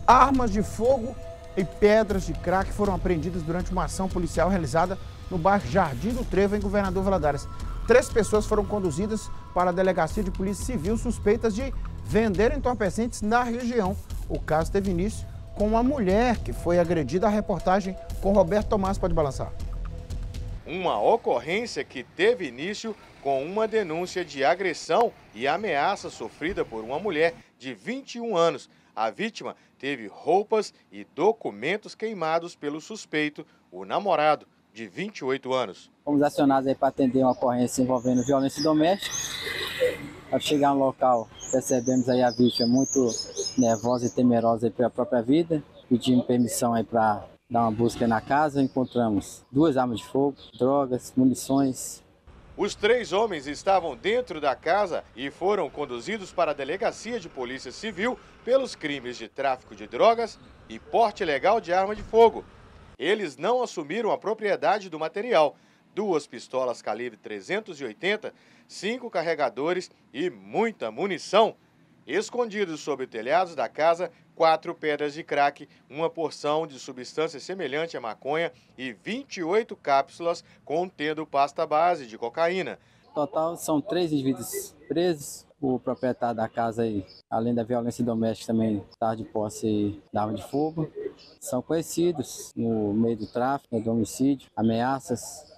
Armas de fogo e pedras de crack foram apreendidas durante uma ação policial realizada no bairro Jardim do Trevo, em Governador Valadares. 3 pessoas foram conduzidas para a Delegacia de Polícia Civil suspeitas de vender entorpecentes na região. O caso teve início com uma mulher que foi agredida. A reportagem com Roberto Tomás pode balançar. Uma ocorrência que teve início com uma denúncia de agressão e ameaça sofrida por uma mulher de 21 anos. A vítima teve roupas e documentos queimados pelo suspeito, o namorado, de 28 anos. Fomos acionados aí para atender uma ocorrência envolvendo violência doméstica. Ao chegar no local, percebemos aí a vítima muito nervosa e temerosa aí pela própria vida. Pedimos permissão aí para dar uma busca na casa. Encontramos 2 armas de fogo, drogas, munições. Os 3 homens estavam dentro da casa e foram conduzidos para a Delegacia de Polícia Civil pelos crimes de tráfico de drogas e porte ilegal de arma de fogo. Eles não assumiram a propriedade do material: 2 pistolas calibre 380, 5 carregadores e muita munição. Escondidos sob telhados da casa, 4 pedras de crack, uma porção de substância semelhante à maconha e 28 cápsulas contendo pasta base de cocaína. Total, são 3 indivíduos presos. O proprietário da casa, aí, além da violência doméstica, também está de posse da arma de fogo. São conhecidos no meio do tráfico, do homicídio, ameaças.